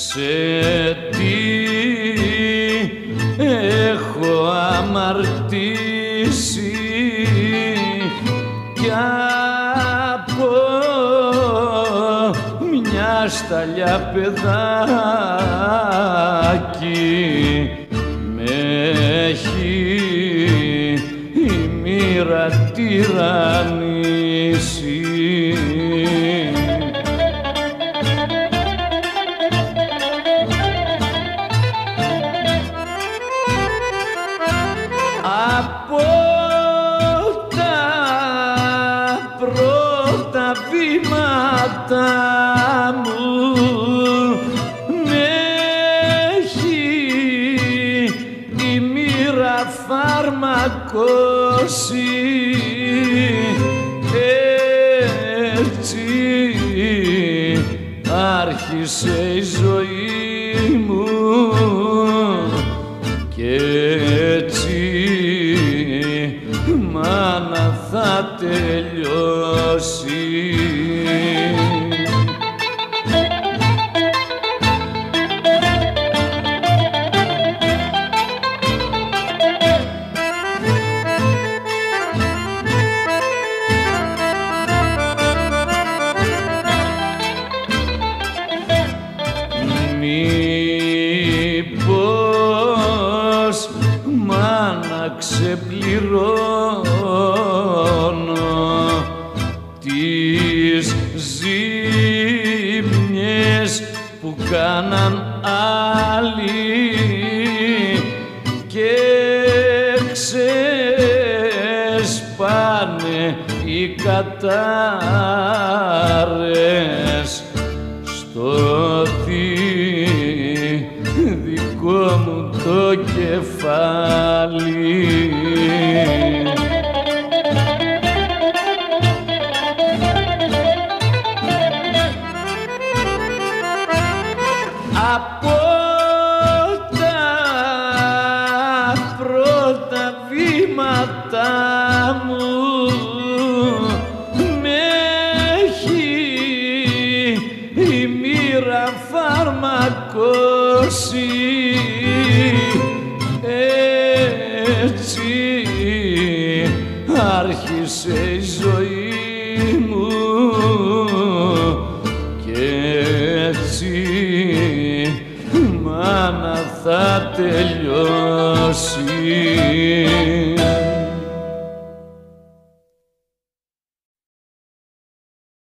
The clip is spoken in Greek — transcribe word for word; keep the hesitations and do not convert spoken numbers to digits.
σε τι έχω αμαρτήσει κι από μια σταλιά παιδάκι με έχει η μοίρα τυραννήσει. Από τα πρώτα βήματα μου με έχει η μοίρα φαρμακώσει, έτσι άρχισε η ζωή μου και έτσι μάνα θα τελειώσει. Μήπως μάνα ξεπληρώνω τις ζήμιες που κάναν άλλοι και ξεσπάνε οι κατάρες στο δικό μου το κεφάλι. Από τα πρώτα βήματα μου με έχει η μοίρα φαρμακώσει, έτσι άρχισε η ζωή μου και έτσι μάνα θα τελειώσει.